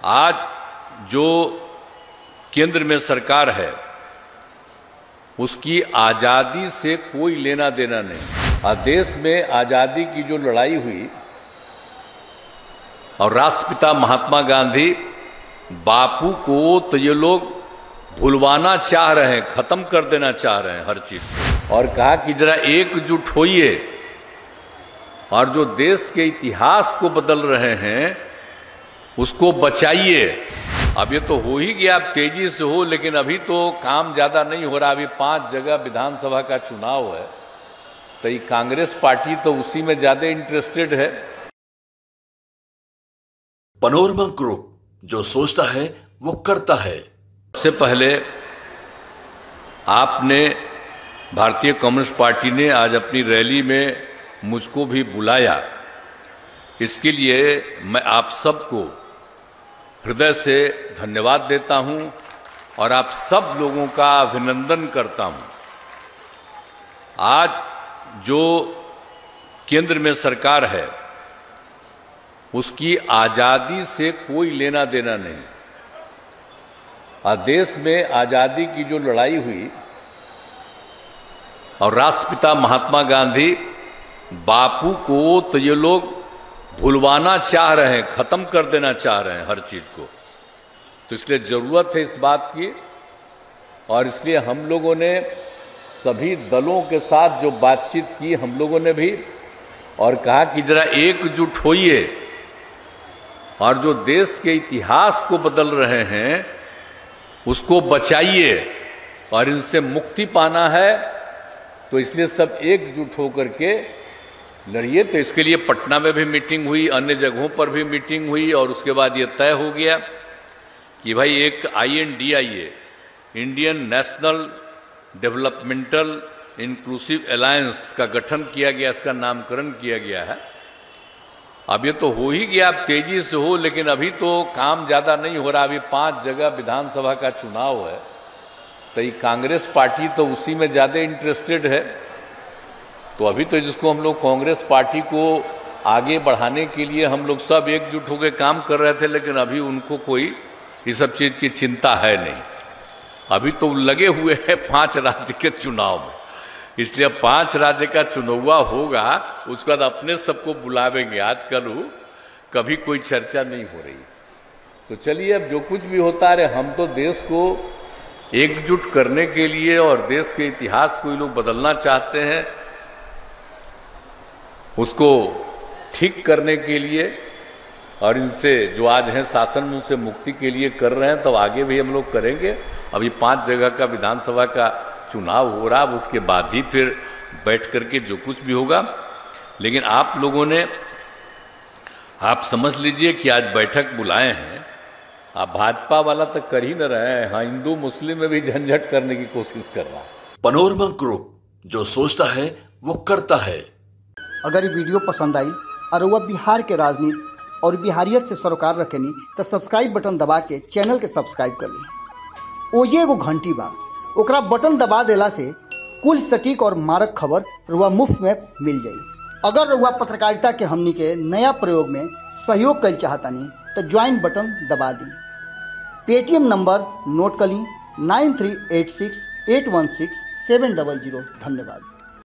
आज जो केंद्र में सरकार है उसकी आज़ादी से कोई लेना देना नहीं। और देश में आज़ादी की जो लड़ाई हुई और राष्ट्रपिता महात्मा गांधी बापू को तो ये लोग भुलवाना चाह रहे हैं, खत्म कर देना चाह रहे हैं हर चीज को। और कहा कि जरा एकजुट होइए और जो देश के इतिहास को बदल रहे हैं उसको बचाइए। अब ये तो हो ही गया, अब तेजी से हो, लेकिन अभी तो काम ज्यादा नहीं हो रहा। अभी 5 जगह विधानसभा का चुनाव है, तो ये कांग्रेस पार्टी तो उसी में ज्यादा इंटरेस्टेड है। पनोरमा ग्रुप, जो सोचता है वो करता है। सबसे पहले आपने, भारतीय कम्युनिस्ट पार्टी ने आज अपनी रैली में मुझको भी बुलाया, इसके लिए मैं आप सबको हृदय से धन्यवाद देता हूं और आप सब लोगों का अभिनंदन करता हूं। आज जो केंद्र में सरकार है उसकी आज़ादी से कोई लेना देना नहीं। और देश में आज़ादी की जो लड़ाई हुई और राष्ट्रपिता महात्मा गांधी बापू को तो ये लोग भुलवाना चाह रहे हैं, खत्म कर देना चाह रहे हैं हर चीज को। तो इसलिए जरूरत है इस बात की, और इसलिए हम लोगों ने सभी दलों के साथ जो बातचीत की हम लोगों ने भी, और कहा कि जरा एकजुट होइए और जो देश के इतिहास को बदल रहे हैं उसको बचाइए और इनसे मुक्ति पाना है। तो इसलिए सब एकजुट होकर के लड़िए। तो इसके लिए पटना में भी मीटिंग हुई, अन्य जगहों पर भी मीटिंग हुई, और उसके बाद ये तय हो गया कि भाई एक INDIA, Indian national developmental inclusive alliance का गठन किया गया, इसका नामकरण किया गया है। अब ये तो हो ही गया, अब तेजी से हो, लेकिन अभी तो काम ज्यादा नहीं हो रहा। अभी 5 जगह विधानसभा का चुनाव है, तो ये कांग्रेस पार्टी तो उसी में ज्यादा इंटरेस्टेड है। तो अभी तो जिसको हम लोग कांग्रेस पार्टी को आगे बढ़ाने के लिए हम लोग सब एकजुट होकर काम कर रहे थे, लेकिन अभी उनको कोई इस सब चीज की चिंता है नहीं। अभी तो लगे हुए हैं 5 राज्य के चुनाव में, इसलिए 5 राज्य का चुनाव होगा, उसके बाद अपने सबको बुलावेंगे। आजकल कभी कोई चर्चा नहीं हो रही। तो चलिए, अब जो कुछ भी होता है, हम तो देश को एकजुट करने के लिए और देश के इतिहास को ये लोग बदलना चाहते हैं, उसको ठीक करने के लिए, और इनसे जो आज हैं शासन में उनसे मुक्ति के लिए कर रहे हैं। तो आगे भी हम लोग करेंगे। अभी 5 जगह का विधानसभा का चुनाव हो रहा, उसके बाद ही फिर बैठ करके जो कुछ भी होगा। लेकिन आप लोगों ने, आप समझ लीजिए कि आज बैठक बुलाए हैं, आप भाजपा वाला तो कर ही न रहे हैं, हाँ हिंदू मुस्लिम में भी झंझट करने की कोशिश कर रहा है। पनोरमा ग्रुप, जो सोचता है वो करता है। अगर ये वीडियो पसंद आई और वह बिहार के राजनीति और बिहारियत से सरोकार रखेनी तो सब्सक्राइब बटन दबा के चैनल के सब्सक्राइब कर ली। ओजे एगो घंटी बा, ओकरा बटन दबा देला से कुल सटीक और मारक खबर रुआ मुफ्त में मिल जाई। अगर रुआ पत्रकारिता के हमनी के नया प्रयोग में सहयोग कर चाहतानी तो ज्वाइन बटन दबा दी। पेटीएम नंबर नोट कर ली 9386816700। धन्यवाद।